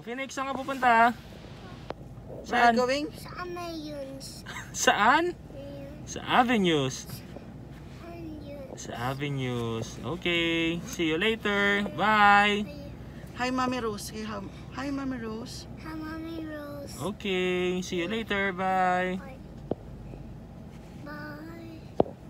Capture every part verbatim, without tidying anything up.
Phoenix, saan ka pupunta? Saan? We're going? Sa Avenues. Saan? Ayun. Sa Avenues. Avenues. Sa Avenues. Okay. See you later. Bye. Hi, Mommy Rose. Hey, hi, hi, Mommy Rose. Hi, Mommy Rose. Okay. See you later. Bye. Bye. Bye.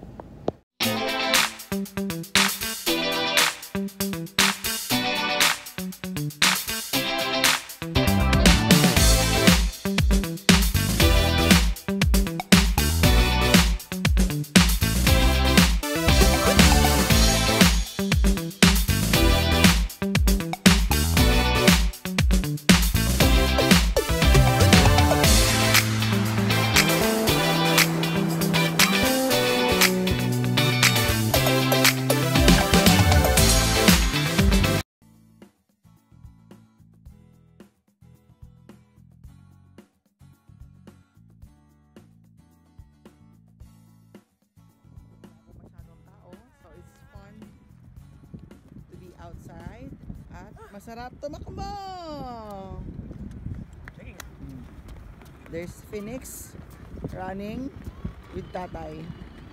Masyadong tao, so it's fun to be outside at masarap tumakbo. There's Phoenix running with tatay.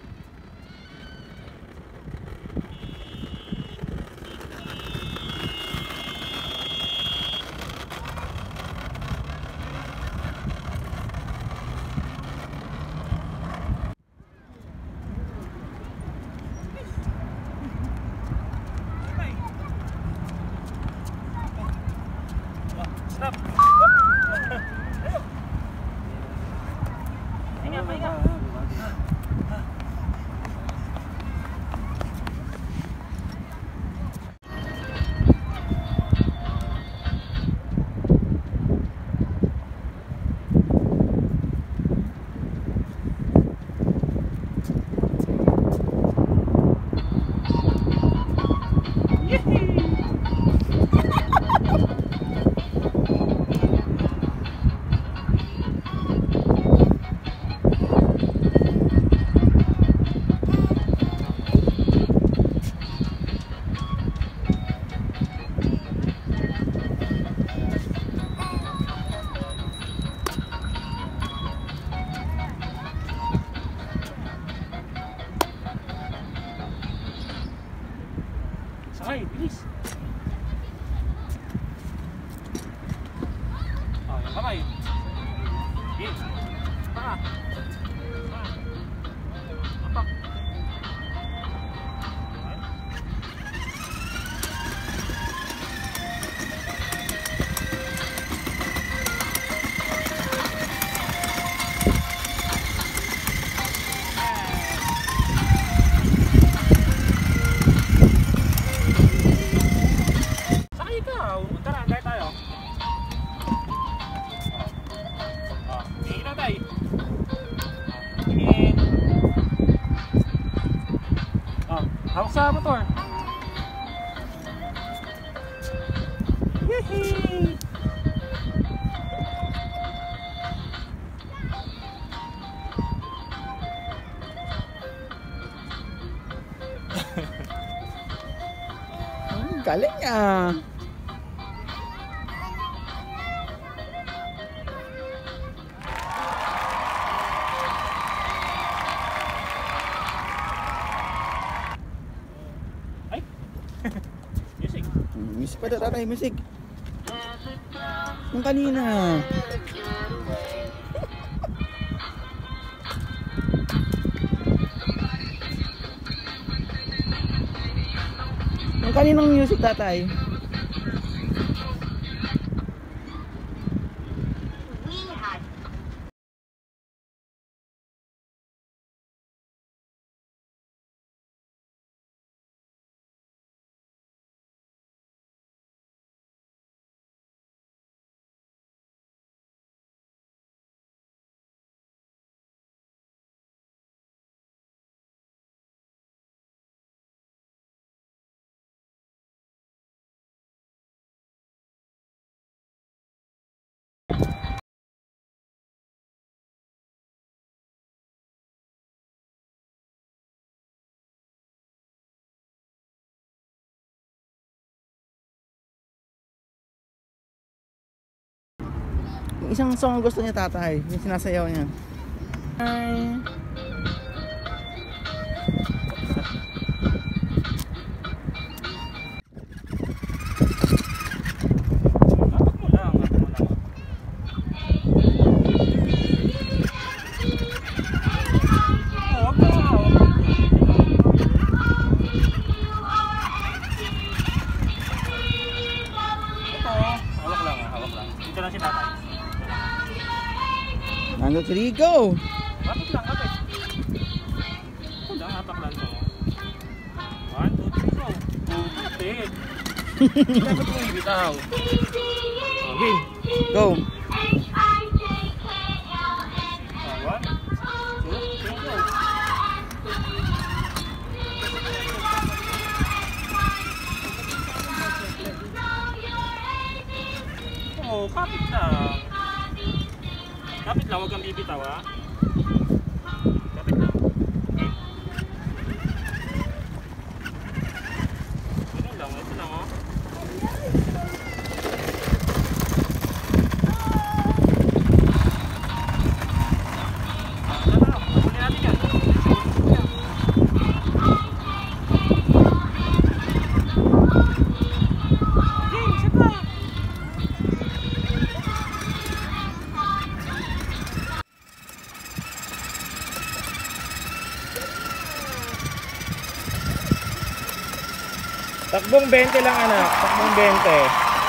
Stop. Hinga, hinga. Sakay, bilis. Oh, yung kamay. Okay. Paka. Apak. Ikaw, tara, gaya tayo. Oh, tingin na tayo. Tingin. Oh, hawak sa motor. Yehey! Ang galing ah. Ay! Music. Music pa tatay, music. Yung kanina. Yung kaninang music tatay. Yung isang song ang gusto niya tatay, yung sinasayaw niya. Hi. One, two, three, go! Kapit lang, kapit. Ito lang, hapak lang mo. One, two, three, go. Kapit. Dapat mo ibitaw. Okay. Go! One, two, three, go. Oh, kapit lang. Kapit lang, huwag kang bibitaw ha. Kapit lang. Okay. Ito lang, ito lang oh. Ah, ito lang, patuloy natin yan. Okay, isa pa. Takbong twenty lang anak, takbong twenty.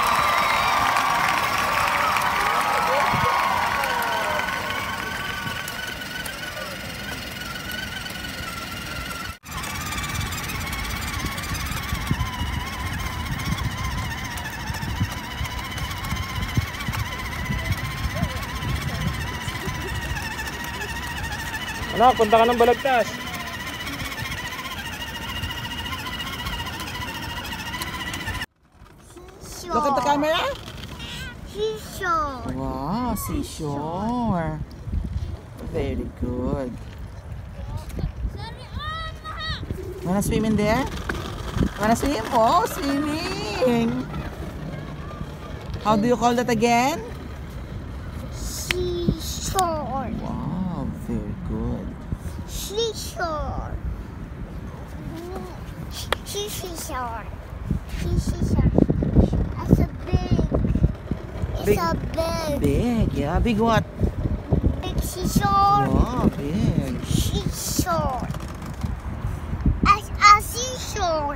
Anak, punta ka ng Balagtas. Look at the camera. Seashore. Wow, seashore. Very good. Wanna swim in there? Wanna swim? Oh, swimming. How do you call that again? Seashore. Wow, very good. Seashore. Seashore. Seashore. That's a big. It's Big. a big. Big, yeah. Big what? Big seashore. Wow, big. Seashore. As a seashore.